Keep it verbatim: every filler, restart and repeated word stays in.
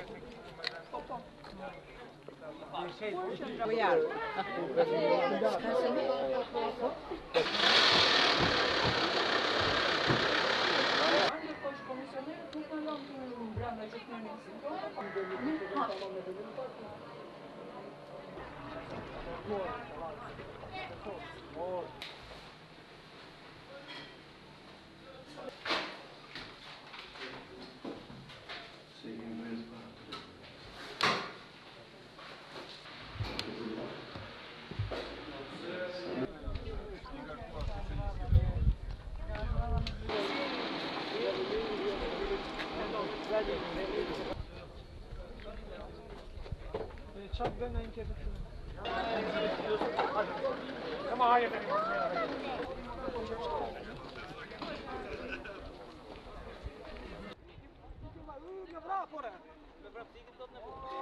Goiar. Çak ben en kedi. Ama hayır benim. Bravo, porra. Bravo, siga todo na boca.